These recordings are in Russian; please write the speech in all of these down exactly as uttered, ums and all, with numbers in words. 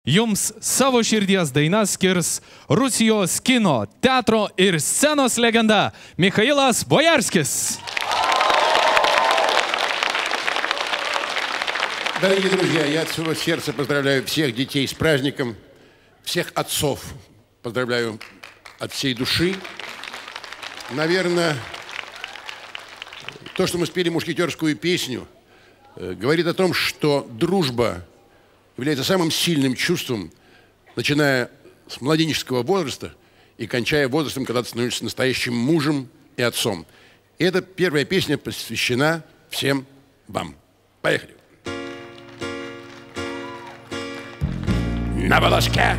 jums savo širdies dainas skirs Rusijos kino, teatro ir scenos legenda Michailas Bojarskis. Дорогие друзья, я от всего сердца поздравляю всех детей с праздником, всех отцов поздравляю от всей души. Наверное, то, что мы спели мушкетерскую песню, говорит о том, что дружба является самым сильным чувством, начиная с младенческого возраста и кончая возрастом, когда ты становишься настоящим мужем и отцом. И эта первая песня посвящена всем вам. Поехали. На волоске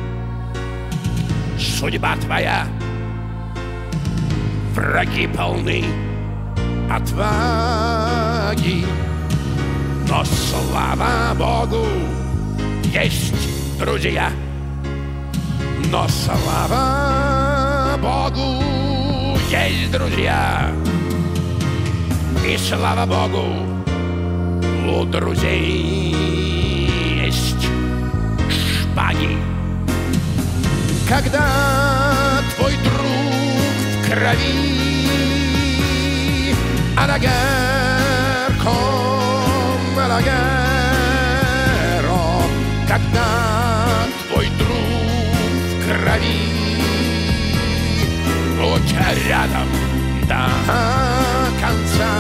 судьба твоя, враги полны отваги, но слава Богу, есть друзья. Но слава Богу, есть друзья. И слава Богу, у друзей есть шпаги. Когда твой друг в крови, Арагерком, Арагеро, когда твой друг в крови, будь рядом до конца,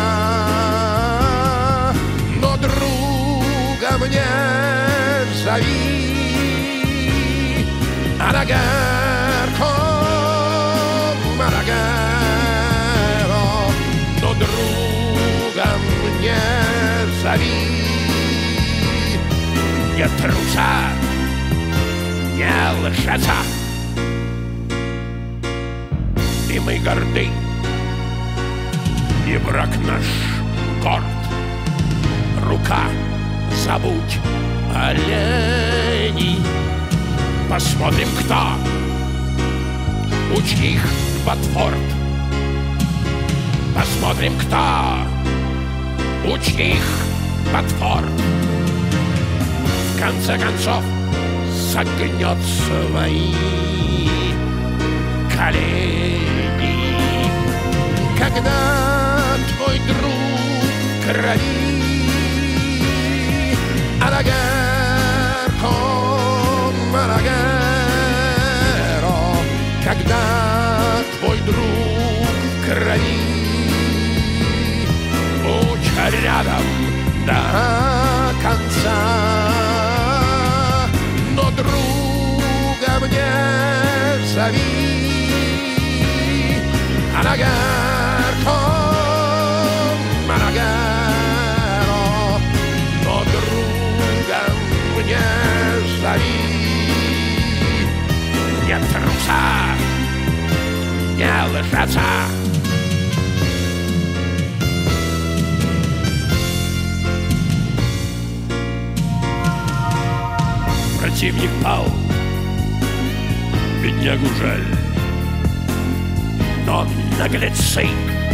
но друга мне зови. Арагерком, Арагеро, но друга мне зови. Не труса, не лжеца, и мы горды, и враг наш горд. Рука, забудь оленей. Посмотрим, кто у чьих ботфорд. Посмотрим, кто у чьих ботфорд в конце концов согнет свои колени. Когда твой друг в крови, Арагерком, Арагеро, когда твой друг в крови, будь рядом до конца, но друга мне зови. Арагерком, Арагеро, но друга мне зови. Не труса, не лжеца, противник пал, беднягу жаль, но наглецы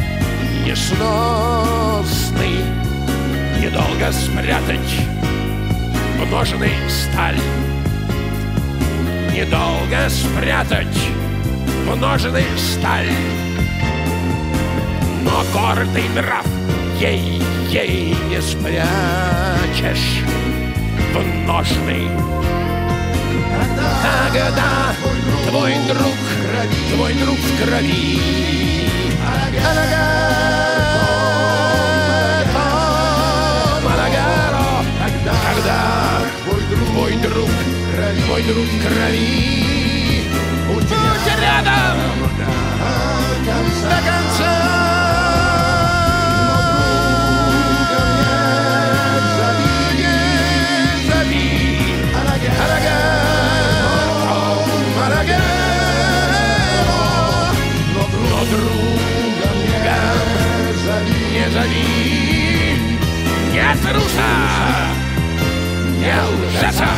несносны, недолго спрятать в ножны сталь. Недолго спрятать в ножны сталь, но гордый нрав ей, ей не спрячешь в ножны. Когда твой друг, твой друг в крови, когда твой друг, твой друг в крови, будь рядом до конца. Но друга не зови. Не труса, не лжеца.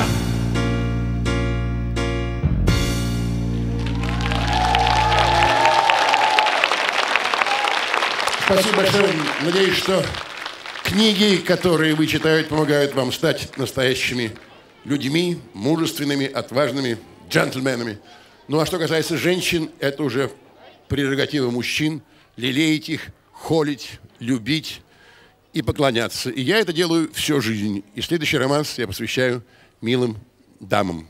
Спасибо большое. Надеюсь, что книги, которые вы читаете, помогают вам стать настоящими людьми, мужественными, отважными, джентльменами. Ну а что касается женщин, это уже прерогатива мужчин – лелеять их, холить, любить и поклоняться. И я это делаю всю жизнь. И следующий романс я посвящаю милым дамам.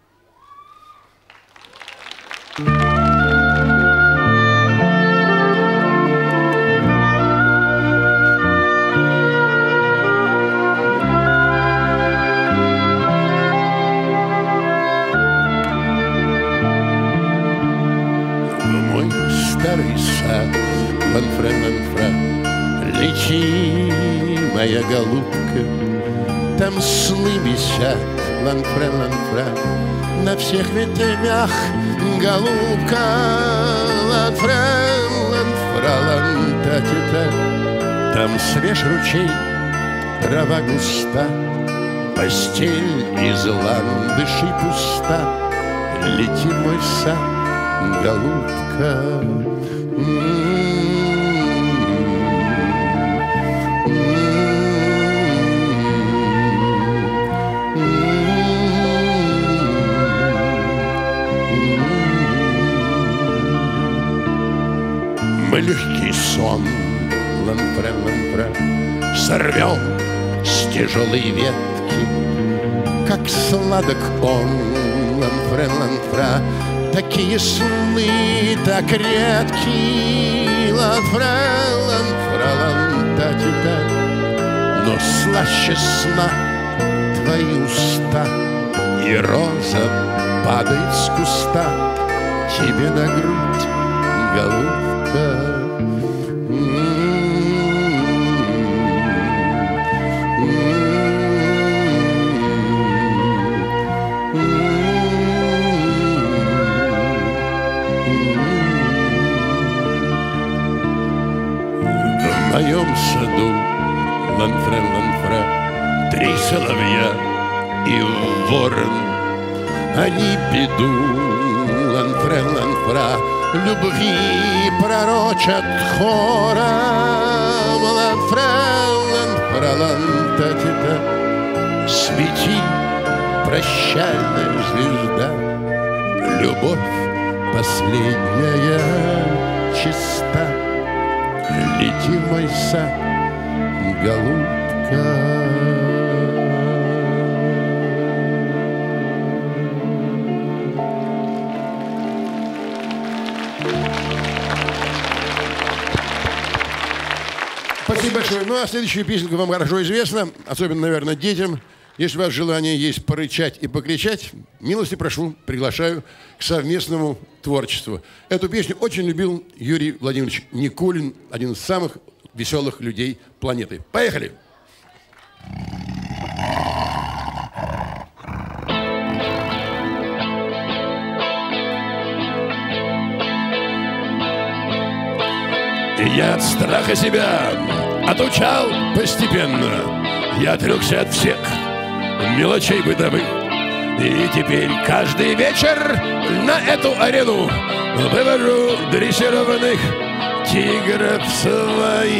Старый сад, ланфре, ланфре, лети, моя голубка, там сны висят, ланфре, ланфре, на всех ветвях, голубка, ланфре, ланфра, лантатита, там свеж ручей, трава густа, постель из ландышей пуста, лети в мой сад, голубка. Мы легкий сон, ланфре, ланфре, сорвем с тяжелой ветки, как сладок он, ланфре, ланфре. Такие сны, так редки, ланфре, ланфра, лантатита, но слаще сна твои уста, и роза падает с куста тебе на грудь, голубка. В моем саду, ланфре, ланфре, три соловья и ворон. Они беду, ланфре, ланфра, любви пророчат хором. Ланфре, ланфра, лантатита, свети, прощальная звезда, любовь последняя чиста. Лети в мой сад, голубка. Спасибо большое. Ну, а следующая песенка вам хорошо известна, особенно, наверное, детям. Если у вас желание есть порычать и покричать, милости прошу, приглашаю к совместному творчеству. Эту песню очень любил Юрий Владимирович Никулин, один из самых веселых людей планеты. Поехали! Я от страха себя отучал постепенно. Я отрекся от всех мелочей бытовых. И теперь каждый вечер на эту арену вывожу дрессированных тигров своих.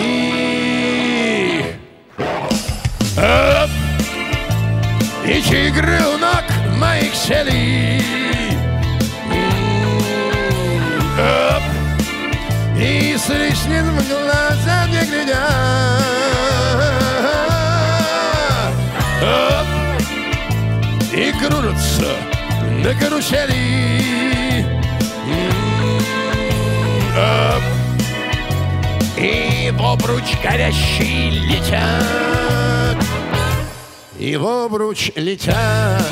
Оп! И тигры у ног моих сели. Оп! И с лишним в глаза не глядя. Оп! И кружатся на карусели. Оп! И в обруч горящий летят. И в обруч летят.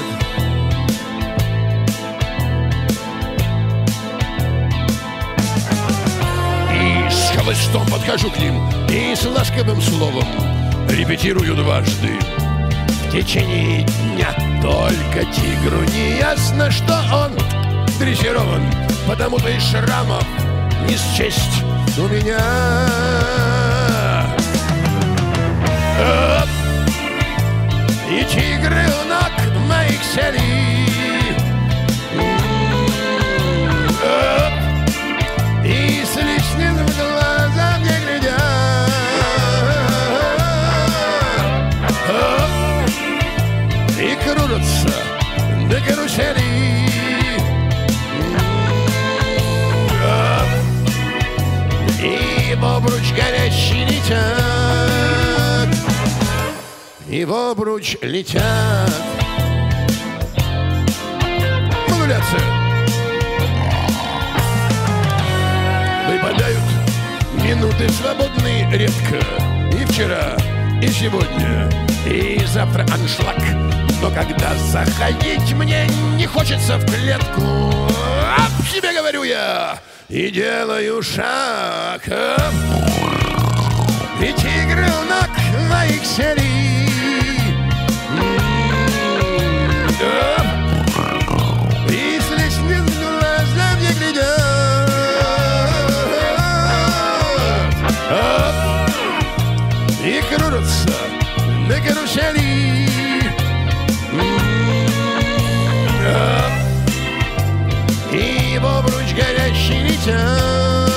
И с хлыстом подхожу к ним, и с ласковым словом репетирую дважды в течение дня. Только тигру не ясно, что он дрессирован, потому-то и шрамов не счесть у меня. Оп! И тигры у ног моих сели. Оп! И с лишним в глаза не глядя. Оп! И кружатся карусели. И в обруч горящий летят, и в обруч летят. Модуляция. Выпадают минуты свободные редко. И вчера, и сегодня, и завтра аншлаг. Но когда заходить мне не хочется в клетку, а в себе говорю я и делаю шаг. И тигренок моих серий и с лесным глазом не глядят, и крутятся на карусели. И в обруч горящий летят,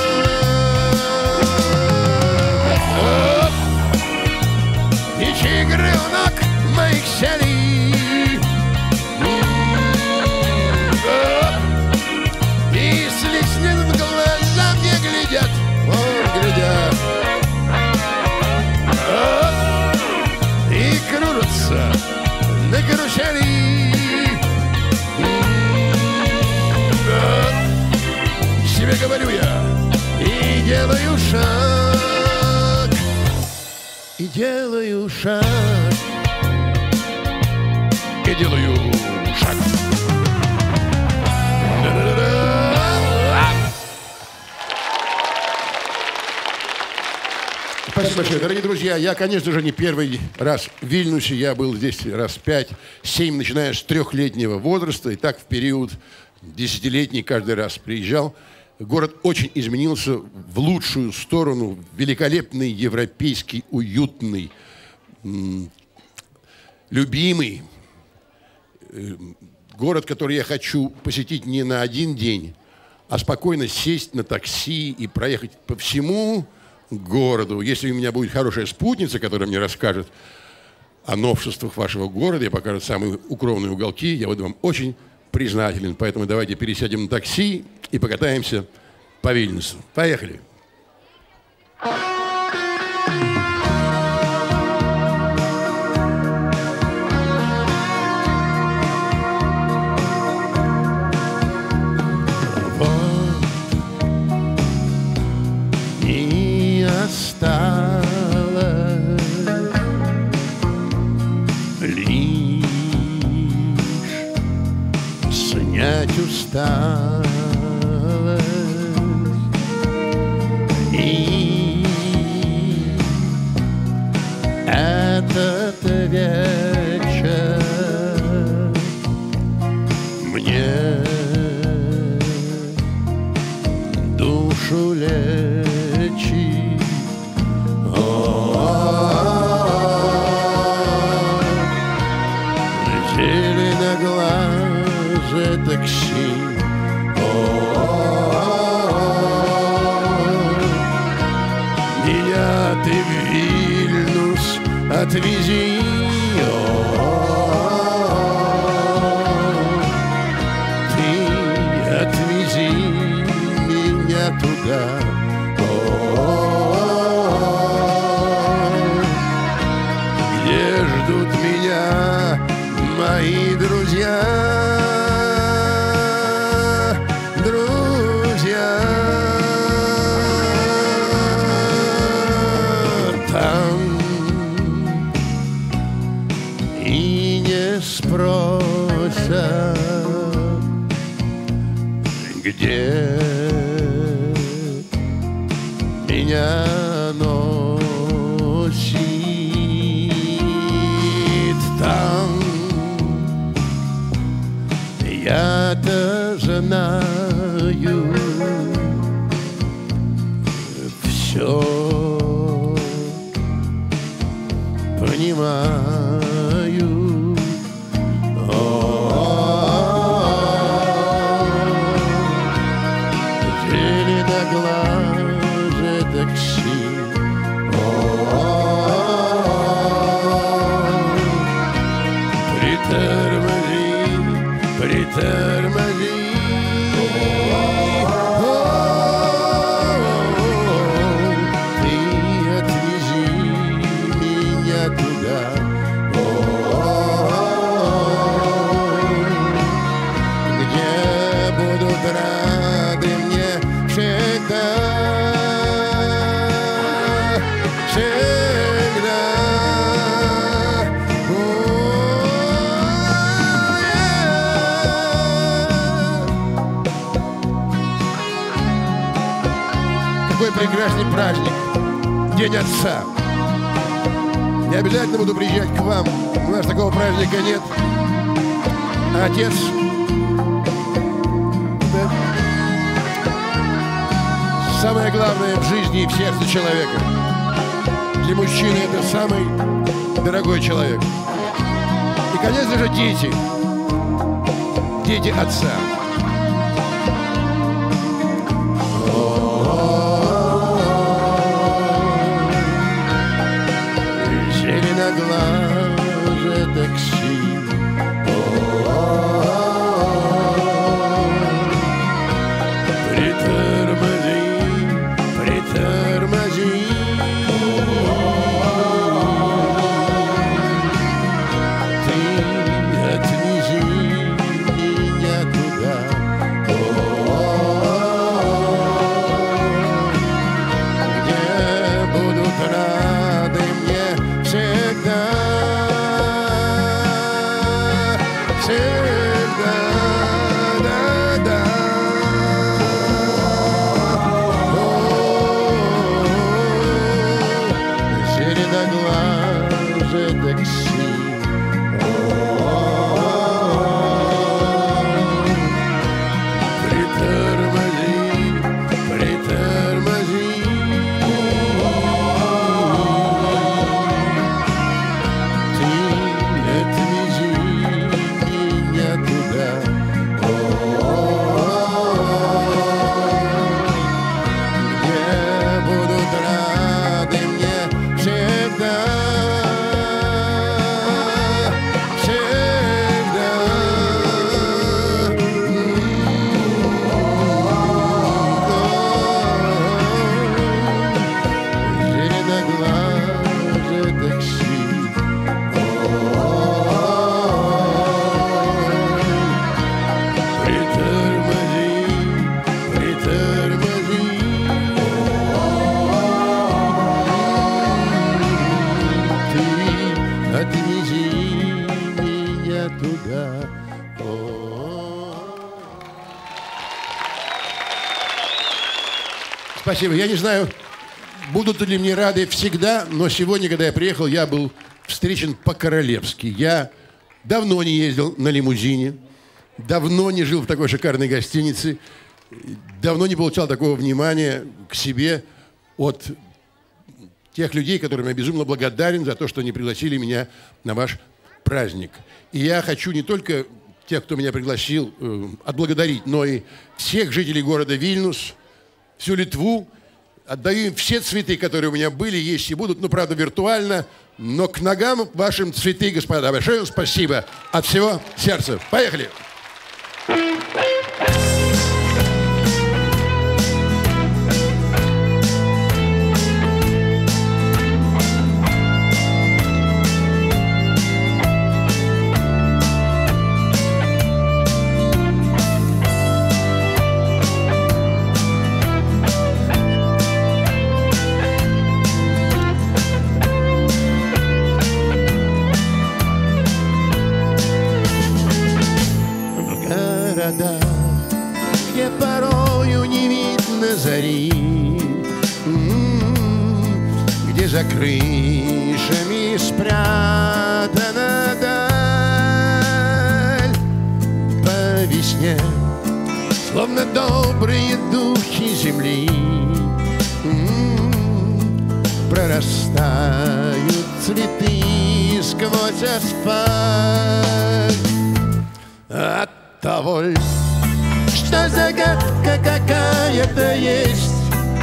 и тигренок моих селей, и с лесным глазом не глядят, о, глядят, и крутятся на карусели. Себе говорю я и делаю шаг, и делаю шаг, и делаю шаг. Спасибо большое. Дорогие друзья, я, конечно же, не первый раз в Вильнюсе. Я был здесь раз пять, семь, начиная с трехлетнего возраста. И так в период десятилетний каждый раз приезжал. Город очень изменился в лучшую сторону. Великолепный, европейский, уютный, любимый. Город, который я хочу посетить не на один день, а спокойно сесть на такси и проехать по всему городу. Если у меня будет хорошая спутница, которая мне расскажет о новшествах вашего города и покажет самые укромные уголки, я буду вам очень признателен. Поэтому давайте пересядем на такси и покатаемся по Вильнюсу. Поехали! Вот и осталось лишь снять усталость. И этот вечер мне душу лечит. Зеленоглазое такси. Меня ты в Вильнюс отвези, ты отвези меня туда, где ждут меня мои друзья, друзья. Там и не спросят, где меня носит. Там я-то знаю все, понимаю. Зеленоглазое такси. Притормози, притормози. Ты отвези меня туда, где будут рады мне всегда. Какой прекрасный праздник, День Отца. Не обязательно буду приезжать к вам, у нас такого праздника нет. А отец — это самое главное в жизни и в сердце человека. Для мужчины это самый дорогой человек. И, конечно же, дети. Дети отца. Зеленоглазое такси. Притормози, притормози. Ты отвези меня туда, где будут рады мне всегда, всегда, да-да. Зеленоглазое такси. Притормози, притормози. Ты отвези меня туда, где будут рады мне всегда, всегда. Зеленоглазое такси. Притормози, притормози. Ты отвези меня туда. Спасибо. Я не знаю, будут ли мне рады всегда, но сегодня, когда я приехал, я был встречен по-королевски. Я давно не ездил на лимузине, давно не жил в такой шикарной гостинице, давно не получал такого внимания к себе от тех людей, которым я безумно благодарен за то, что они пригласили меня на ваш праздник. И я хочу не только тех, кто меня пригласил, э, отблагодарить, но и всех жителей города Вильнюс, всю Литву. Отдаю им все цветы, которые у меня были, есть и будут, ну, правда, виртуально, но к ногам вашим цветы, господа. Большое вам спасибо от всего сердца. Поехали! Где порою не видно зари, где за крышами спрятана даль. По весне, словно добрые духи земли, прорастают цветы сквозь асфальт. От того ль, что загадка какая-то есть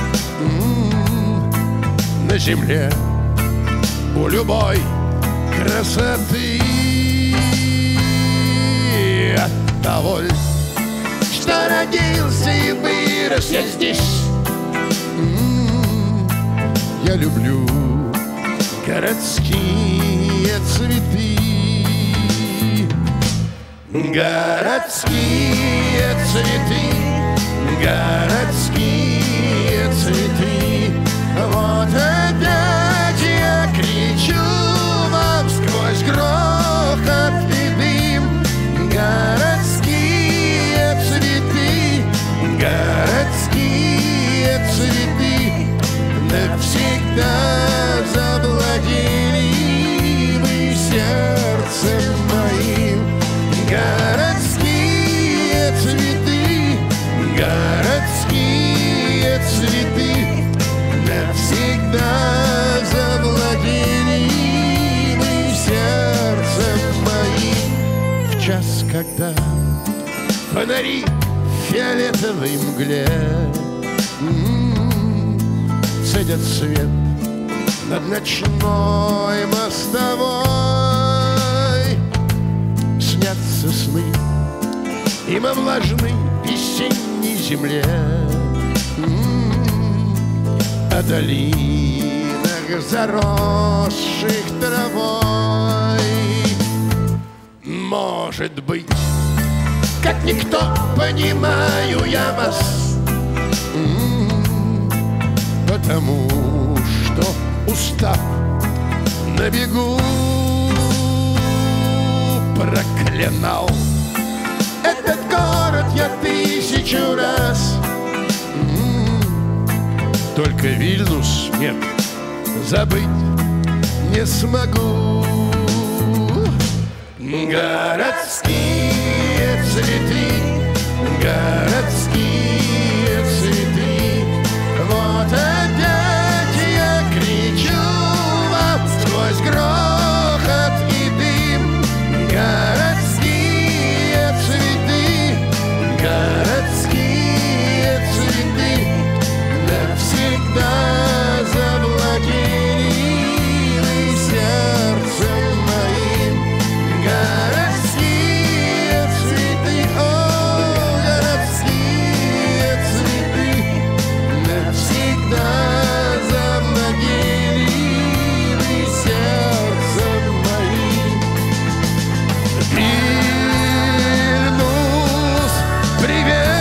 м-м, на земле у любой красоты. От доволь, что родился и вырос я здесь. М-м-м, я люблю городские цветы. Городские цветы, городские цветы. Вот опять я кричу вам сквозь грохот и дым. Городские цветы, городские цветы навсегда завладели вы сердцем моим. Городские цветы, городские цветы навсегда завладели вы сердцем моим. В час, когда фонари в фиолетовой мгле м-м-м, цедят свет над ночной мостовой, снятся сны им о влажной весенней земле, м-м-м, о долинах, заросших травой. Может быть, как никто понимаю я вас, м-м-м, потому что устав на бегу проклинал этот город я тысячу раз. М-м-м. Только Вильнюс нет, забыть не смогу. Городские цветы, городские цветы. Вот опять я кричу вам сквозь грохот и дым. Городские цветы, городские цветы навсегда завладели вы сердцем моим. Городские цветы, о, городские цветы навсегда завладели вы сердцем моим. Вильнюс, привет!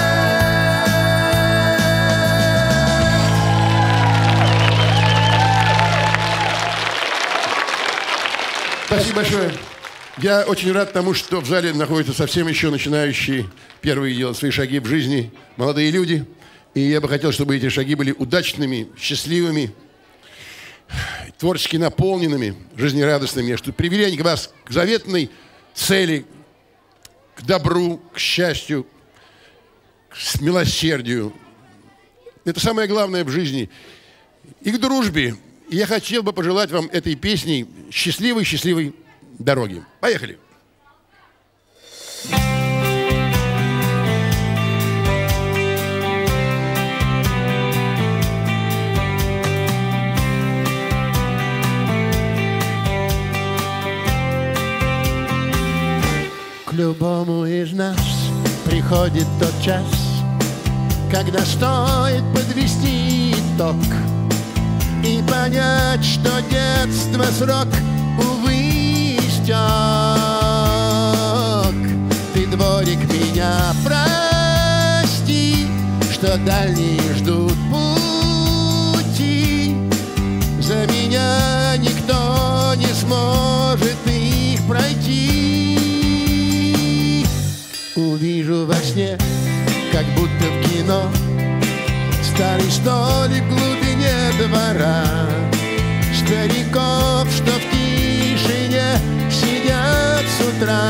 Спасибо большое. Я очень рад тому, что в зале находятся совсем еще начинающие первые делать свои шаги в жизни молодые люди. И я бы хотел, чтобы эти шаги были удачными, счастливыми, творчески наполненными, жизнерадостными, что привели они вас к заветной цели, к добру, к счастью, к милосердию. Это самое главное в жизни. И к дружбе. И я хотел бы пожелать вам этой песней счастливой-счастливой дороги. Поехали! К любому из нас приходит тот час, когда стоит подвести итог и понять, что детство срок, увы, истек. Ты, дворик, меня прости, что дальние ждут пути. За меня никто не сможет их пройти. Увижу во сне, как будто в кино, старый столик в глубине двора, стариков, что в тишине сидят с утра.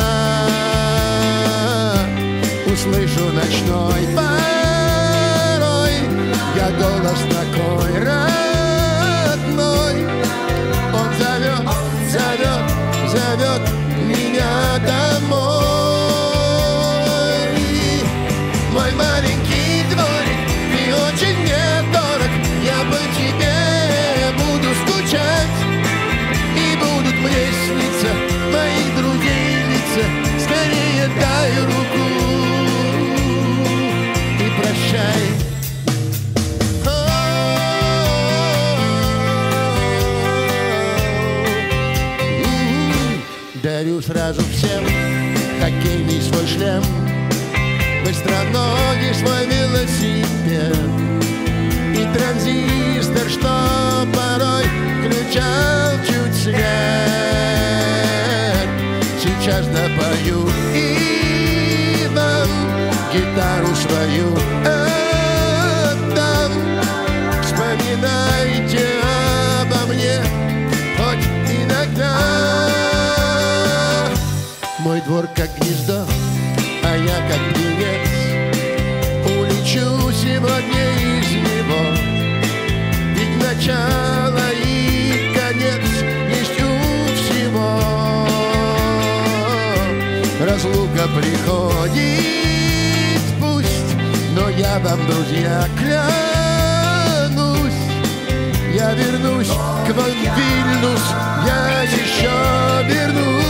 Услышу ночной порой я голос такой родной. Он зовет, зовет, зовет меня домой. Мой маленький дворик, ты очень мне дорог, я по тебе буду скучать. И будут мне сниться моих друзей лица, скорее дай руку ноги свой велосипед и транзистор, что порой включал чуть свет. Сейчас допою и вам гитару свою отдам. Вспоминайте обо мне хоть иногда. Мой двор как гнездо, а я как птенец. Улечу сегодня из него, ведь начало и конец есть у всего. Разлука приходит, пусть, но я вам, друзья, клянусь, я вернусь к вам в Вильнюс, я еще вернусь.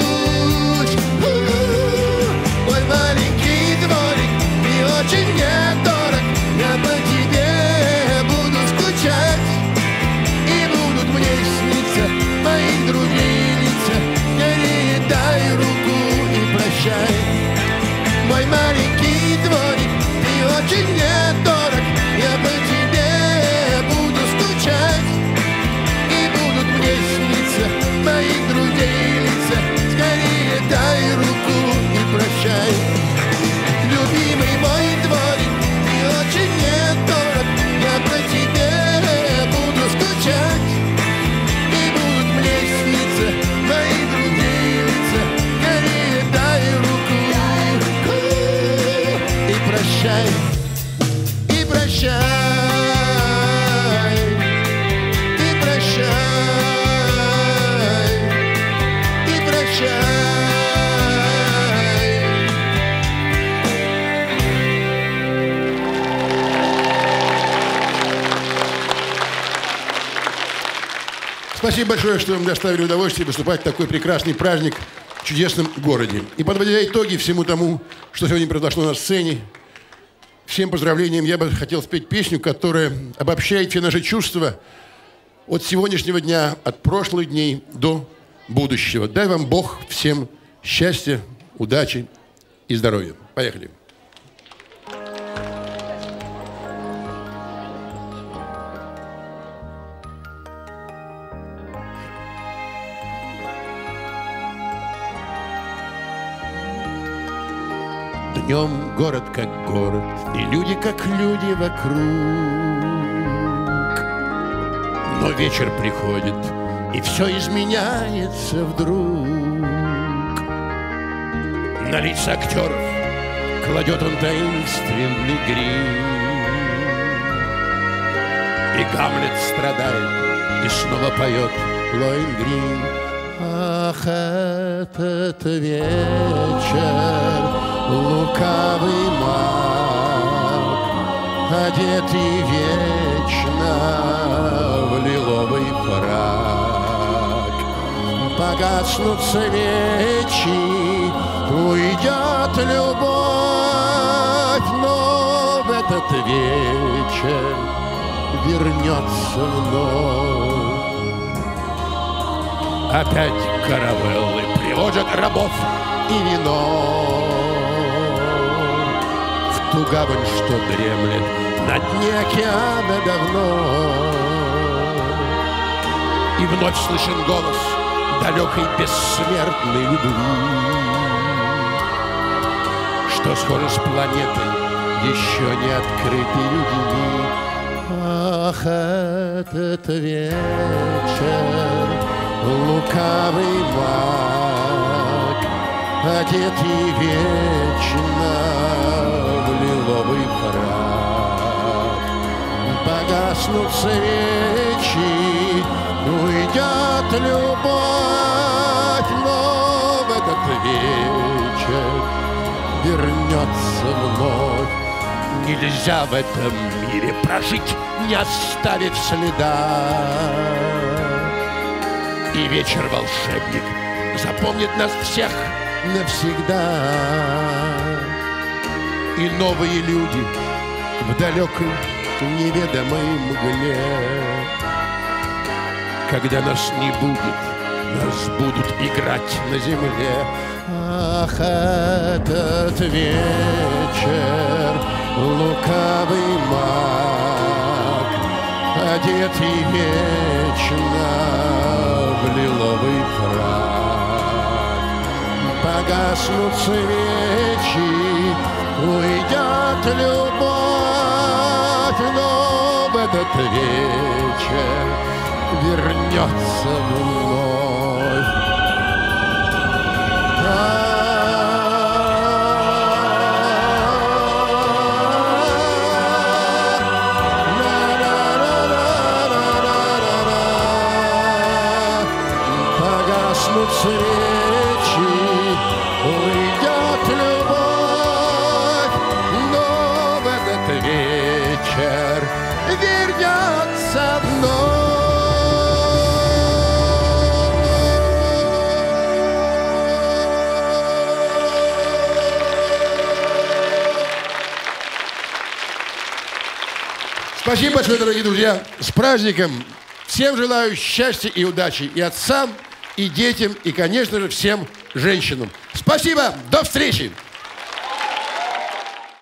Мой маленький дворик мне очень недорог, я по тебе буду скучать, и будут мне сниться моих друзей лица. Скорее дай руку и прощай. Мой маленький дворик, ты очень недорог, я по тебе буду скучать, и будут мне сниться моих друзей лица. Скорее дай руку и прощай. Любимый мой дворик, ты очень недорог, я по тебе буду скучать, и будут мне сниться мои друзей лица. Скорее дай руку и прощай, и прощай, и прощай, и прощай. Спасибо большое, что нам доставили удовольствие выступать в такой прекрасный праздник в чудесном городе. И подводя итоги всему тому, что сегодня произошло на сцене, всем поздравлениям я бы хотел спеть песню, которая обобщает все наши чувства от сегодняшнего дня, от прошлых дней до будущего. Дай вам Бог всем счастья, удачи и здоровья. Поехали. Днем город как город, и люди как люди вокруг. Но вечер приходит, и все изменяется вдруг. На лица актеров кладет он таинственный грим, и Гамлет страдает, и снова поет Лоэнгрин. Ах, этот вечер, лукавый маг, одетый вечно в лиловый фрак. Погаснут свечи, уйдет любовь, но в этот вечер вернется вновь. Опять каравеллы приводят рабов и вино в ту гавань, что дремлет на дне океана давно. И вновь слышен голос далекой бессмертной любви, что схоже с планетой, еще не открытой людьми. Ах, этот вечер, лукавый маг, одетый вечно в лиловый фрак. Погаснут свечи, уйдет любовь, но в этот вечер вернется вновь. Нельзя в этом мире прожить, не оставив следа. И вечер волшебник запомнит нас всех навсегда. И новые люди в далекой неведомой мгле. Когда нас не будет, нас будут играть на земле. Ах, этот вечер, лукавый маг, одетый вечно в лиловый фрак. Погаснут свечи, уйдет любовь, но в этот вечер вернется вновь. Погаснут свечи, уйдет любовь, но в этот вечер вернется вновь. Спасибо большое, дорогие друзья. С праздником. Всем желаю счастья и удачи. И отцам, и детям, и, конечно же, всем женщинам. Спасибо. До встречи.